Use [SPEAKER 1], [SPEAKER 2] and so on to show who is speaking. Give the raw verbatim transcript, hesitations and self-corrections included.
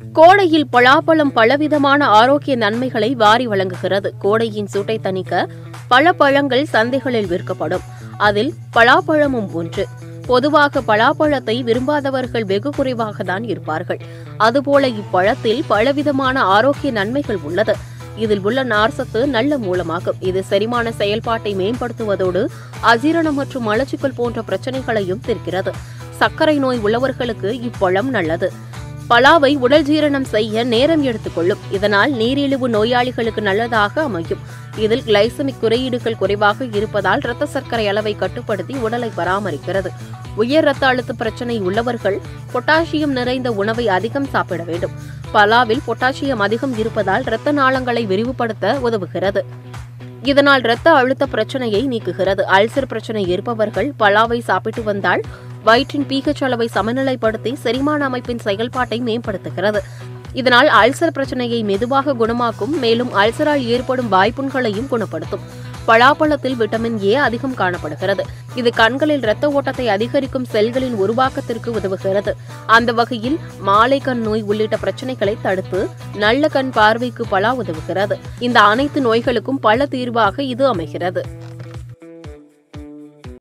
[SPEAKER 1] கோடையில் பலாப்பழம் பலவிதமான ஆரோக்கிய நன்மைகளை வாரி வழங்குகிறது. கோடையின் சூட்டை தணிக்க பல பழங்கள் சந்தைகளில் விற்கப்படும். அதில் பலாப்பழமும் ஒன்று. பொதுவாக பலாப்பழத்தை விரும்பாதவர்கள் வெகு குறைவாக தான் இருப்பார்கள். அதுபோல இப்பழத்தில் பலவிதமான ஆரோக்கிய நன்மைகள் உள்ளது. இதில் உள்ள நார்சத்து நல்ல மூலமாகும். இது செரிமான செயல்பாட்டை மேம்படுத்துவதோடு அஜீரணம் மற்றும் மலச்சிக்கல் போன்ற பிரச்சனைகளையும் தீர்க்கிறது. சர்க்கரை நோய் உள்ளவர்களுக்கு இப்பழம் நல்லது. பலாவை உடல் ஜீரணம் செய்ய நேரம் எடுத்துக்கொள்ளும். இதனால் நீரிழிவு நோயாளிகளுக்கு நல்லதாக அமையும். இதில் கிளைசமிக் குறியீடுகள் குறைவாக இருப்பதால் இரத்த சர்க்கரை அளவை கட்டுப்படுத்தி உடலை பராமரிக்கிறது. உயர் இரத்த அழுத்த பிரச்சனை உள்ளவர்கள் பொட்டாசியம் நிறைந்த உணவை அதிகம் சாப்பிட வேண்டும். பலாவில் பொட்டாசியம் அதிகம் இருப்பதால் இரத்த நாளங்களை விரிவுபடுத்த உதவுகிறது. இதனால் இரத்த அழுத்த பிரச்சனையை நீக்குகிறது. அல்சர் பிரச்சனை இருப்பவர்கள் பலாவை சாப்பிட்டு வந்தால் வயிற்றின் பீஹெச் அளவை சமநிலைப்படுத்தி செரிமான அமைப்பின் செயல்பாட்டை மேம்படுத்துகிறது. இதனால் அல்சர் பிரச்சனையை மெதுவாக குணமாக்கும். மேலும் அல்சரால் ஏற்படும் வாய்ப்புண்களையும் குணப்படுத்தும். பலாப்பழத்தில் விட்டமின் ஏ அதிகம் காணப்படுகிறது. இது கண்களில் இரத்த ஓட்டத்தை அதிகரிக்கும் செல்களின் உருவாக்கத்திற்கு உதவுகிறது. அந்த வகையில் மாலை கண் நோய் உள்ளிட்ட பிரச்சனைகளை தடுத்து நல்ல கண் பார்வைக்கு பலா உதவுகிறது. இந்த அனைத்து நோய்களுக்கும் பல தீர்வாக இது அமைகிறது.